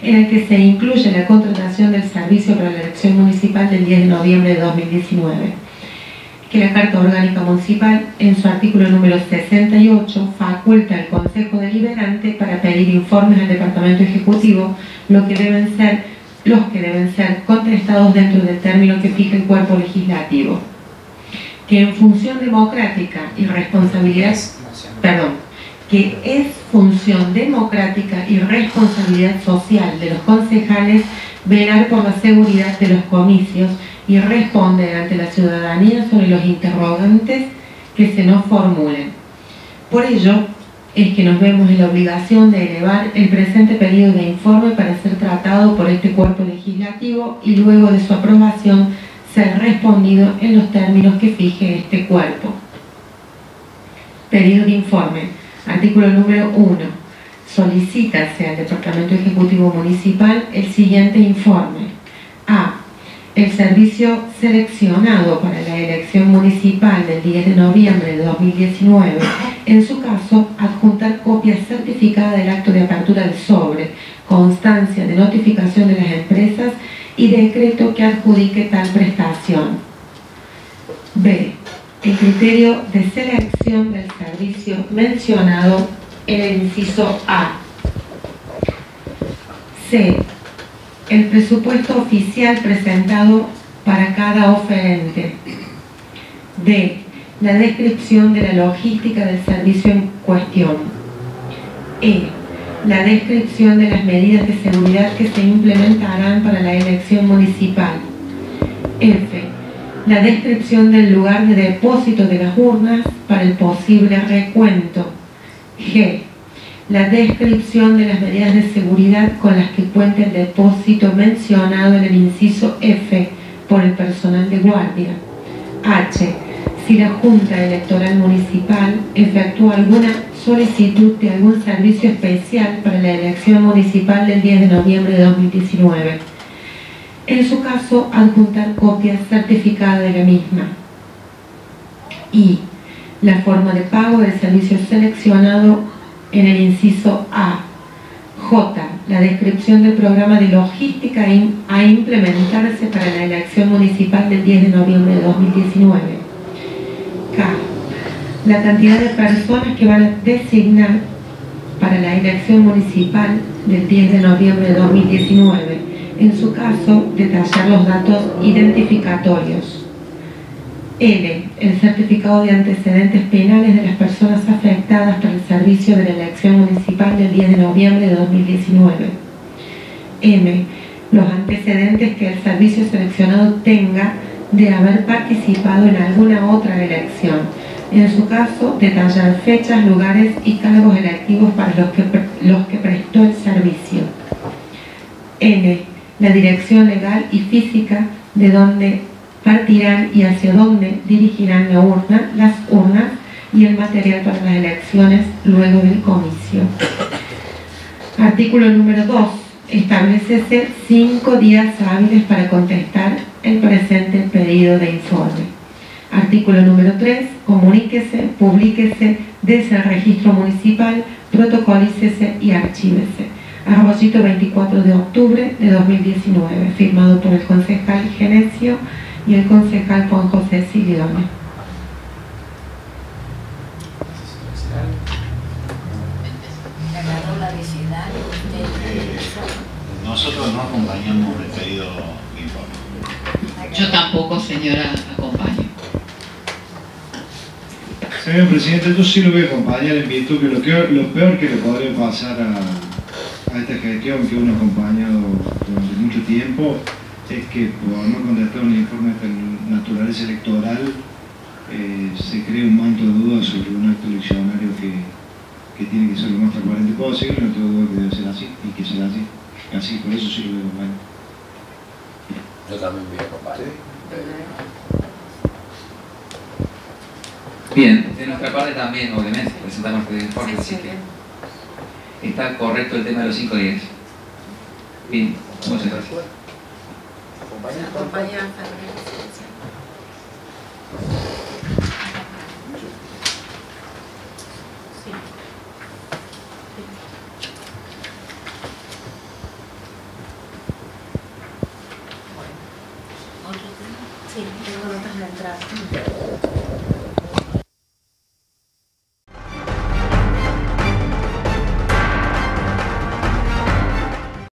en el que se incluye la contratación del servicio para la elección municipal del 10 de noviembre de 2019. Que la Carta Orgánica Municipal, en su artículo número 68, faculta al Consejo Deliberante para pedir informes al Departamento Ejecutivo, los que deben ser contestados dentro del término que fija el cuerpo legislativo. Que en función democrática y responsabilidad, que es función democrática y responsabilidad social de los concejales velar por la seguridad de los comicios y responder ante la ciudadanía sobre los interrogantes que se nos formulen. Por ello, es que nos vemos en la obligación de elevar el presente pedido de informe para ser tratado por este cuerpo legislativo y luego de su aprobación ser respondido en los términos que fije este cuerpo. Pedido de informe. Artículo número 1. Solicítase al Departamento Ejecutivo Municipal el siguiente informe. A. El servicio seleccionado para la elección municipal del 10 de noviembre de 2019, en su caso, adjuntar copia certificada del acto de apertura del sobre, constancia de notificación de las empresas y decreto que adjudique tal prestación. B. El criterio de selección del servicio mencionado en el inciso A. C. El presupuesto oficial presentado para cada oferente. D. La descripción de la logística del servicio en cuestión. E. La descripción de las medidas de seguridad que se implementarán para la elección municipal. F. La descripción del lugar de depósito de las urnas para el posible recuento. G. La descripción de las medidas de seguridad con las que cuenta el depósito mencionado en el inciso F por el personal de guardia. H. Si la Junta Electoral Municipal efectúa alguna solicitud de algún servicio especial para la elección municipal del 10 de noviembre de 2019. En su caso, adjuntar copia certificada de la misma. I. La forma de pago del servicio seleccionado en el inciso A. J. La descripción del programa de logística a implementarse para la elección municipal del 10 de noviembre de 2019. K. La cantidad de personas que van a designar para la elección municipal del 10 de noviembre de 2019. En su caso, detallar los datos identificatorios. L. El certificado de antecedentes penales de las personas afectadas por el servicio de la elección municipal del 10 de noviembre de 2019. M. Los antecedentes que el servicio seleccionado tenga de haber participado en alguna otra elección. En su caso, detallar fechas, lugares y cargos electivos para los que prestó el servicio. N. La dirección legal y física de donde partirán y hacia dónde dirigirán las urnas y el material para las elecciones luego del comicio. Artículo número 2. Establécese 5 días hábiles para contestar el presente pedido de informe. Artículo número 3. Comuníquese, publíquese desde el registro municipal, protocolícese y archívese. Arroyito, 24 de octubre de 2019, firmado por el concejal Genesio y el concejal Juan José Silione. Nosotros no acompañamos el pedido de informe. Yo tampoco, señora, acompaño. Señor Presidente, yo sí lo voy a acompañar en virtud que lo peor que le podría pasar a esta gestión que uno ha acompañado durante mucho tiempo es que por no contestar un informe de naturaleza electoral se crea un manto de dudas sobre un acto eleccionario que tiene que ser lo más transparente posible. No tengo duda que debe ser así y que será así. Así, por eso sí lo voy a acompañar. Yo también voy a acompañar. Bien, de nuestra parte también, obviamente, presentamos el informe, así que está correcto el tema de los 5 días. Bien, muchas gracias. Acompañar. Sí, tengo notas de entrada.